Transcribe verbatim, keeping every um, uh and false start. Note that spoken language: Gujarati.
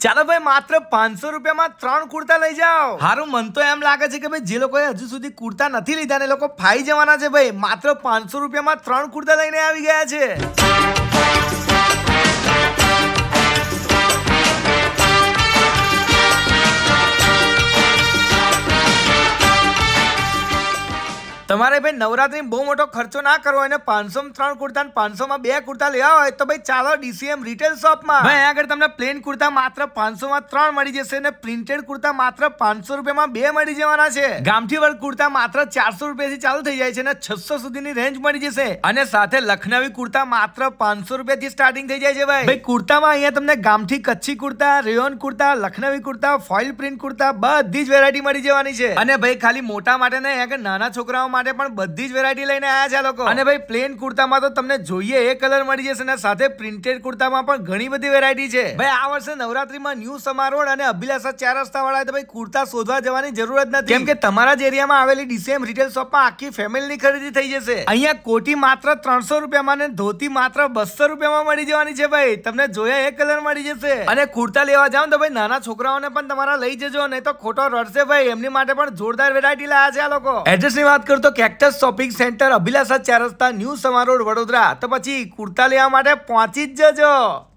ચાલો ભાઈ માત્ર પાંચસો રૂપિયામાં ત્રણ કુર્તા લઈ જાઓ। હારું મન તો એમ લાગે છે કે ભાઈ જે લોકોએ હજુ સુધી કુર્તા નથી લીધા ને લોકો ફાઈ જવાના છે ભાઈ। માત્ર પાંચસો રૂપિયામાં ત્રણ કુર્તા લઈને આવી ગયા છે। તમારે ભાઈ નવરાત્રી બહુ મોટો ખર્ચો ના કરવો હોય ને પાંચસો માં ત્રણ કુર્તા ને પાંચસો માં બે કુર્તા લેવા હોય તો ભાઈ ચાલો ડીસીએમ રિટેલ શોપમાં। ભાઈ અહીંયા આગળ તમને પ્લેન કુર્તા માત્ર પાંચસો માં ત્રણ મળી જશે ને પ્રિન્ટેડ કુર્તા માત્ર પાંચસો રૂપિયામાં બે મળી જવાના છે। ગામઠી વર્ક કુર્તા માત્ર ચારસો રૂપિયાથી ચાલુ થઈ જાય છે ને છસો સુધીની રેન્જ મળી જશે અને સાથે લખનવી કુર્તા માત્ર પાંચસો રૂપિયાથી સ્ટાર્ટિંગ થઈ જાય છે। ભાઈ ભાઈ કુર્તામાં અહીંયા તમને ગામઠી Kutchi kurta, rayon kurta, Lucknowi kurta, foil print kurta બધી જ વેરાયટી મળી જવાની છે। અને ભાઈ ખાલી મોટા માટે નહીં, અહીંયા નાના છોકરાઓ માટે પણ બધી જ વેરાયટી લઈને આયા છે લોકો। અને ભાઈ પ્લેન કુર્તામાં તો તમને જોઈએ એ કલર મળી જશે ને સાથે પ્રિન્ટેડ કુર્તામાં પણ ઘણી બધી વેરાયટી છે। ભાઈ આ વર્ષે નવરાત્રીમાં ન્યૂ સમા રોડ અને અભિલાષા ચાર રસ્તા વાળા તો ભાઈ કુર્તા શોધવા જવાની જરૂરત નથી, કેમ કે તમારા જ એરિયામાં આવેલી ડીસીએમ રિટેલ શોપમાં આખી ફેમિલીની ખરીદી થઈ જશે। અહીંયા કોટી માત્ર ત્રણસો રૂપિયામાં ને ધોતી માત્ર બસો રૂપિયામાં મળી જવાની છે। ભાઈ તમને જોયા એ કલર મળી જશે અને કુર્તા લેવા જાવ તો ભાઈ નાના છોકરાઓને પણ તમારા લઈ જજો, નહીં તો ખોટો રડશે ભાઈ। એમની માટે પણ જોરદાર વેરાયટી લાયા છે આ લોકો। એડ્રેસ ની વાત કરું તો કેક્ટસ શોપિંગ સેન્ટર, અભિલાષા ચાર રસ્તા, ન્યૂ સમા રોડ, વડોદરા। તો પછી કુર્તા લેવા માટે પહોંચી જ જજો।